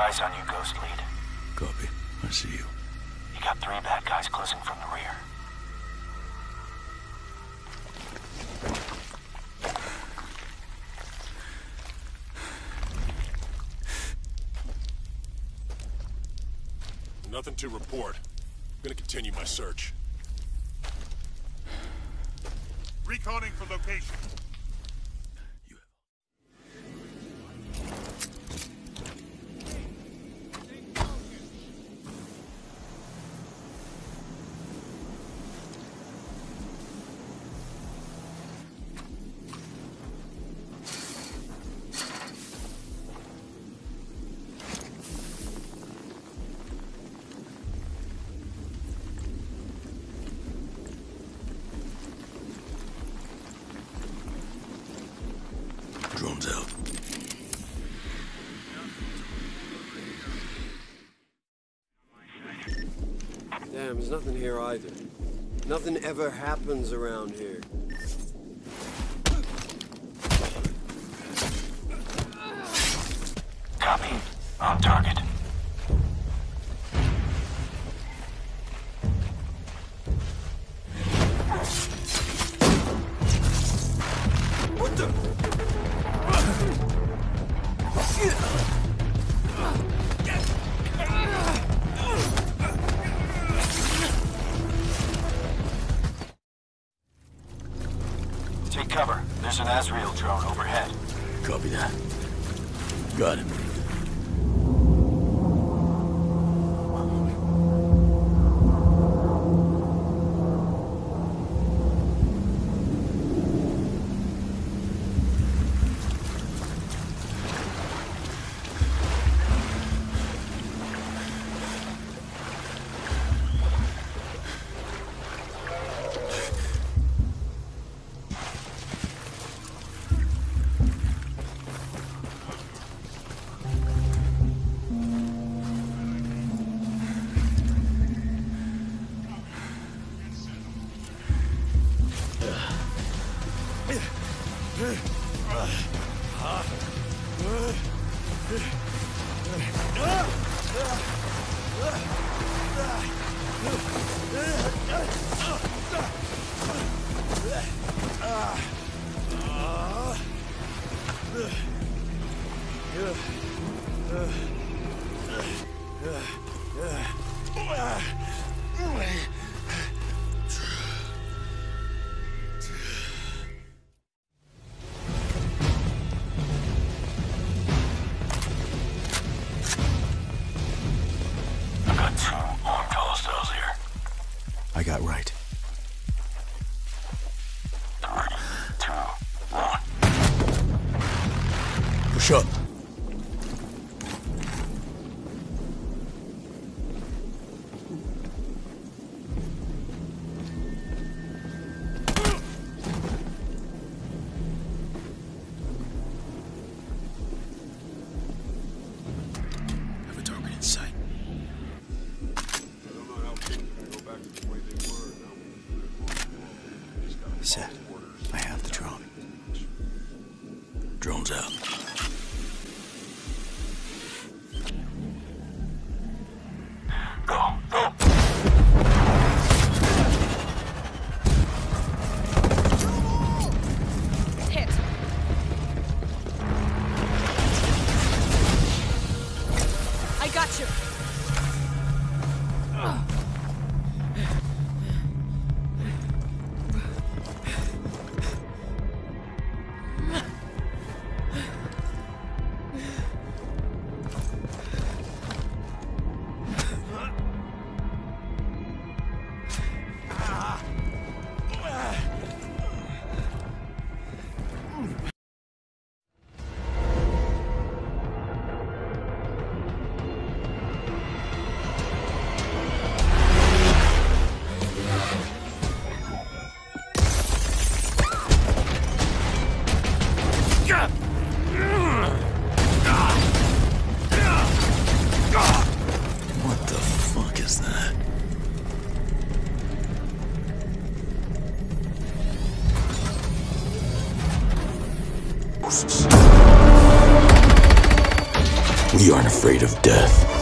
eyes on you, Ghost Lead. Copy. I see you. You got 3 bad guys closing from the rear. Nothing to report. I'm gonna continue my search. Reconning for location. Drone's out. Damn, there's nothing here either. Nothing ever happens around here. Copy. On target. What the? Take cover. There's an Azrael drone overhead. Copy that. Got him. I got right. 3, 2, 1. Push up. Have a target in sight. Set. I have the drone. Drone's out. Go, go. Hit. I got you. What the fuck is that? We aren't afraid of death.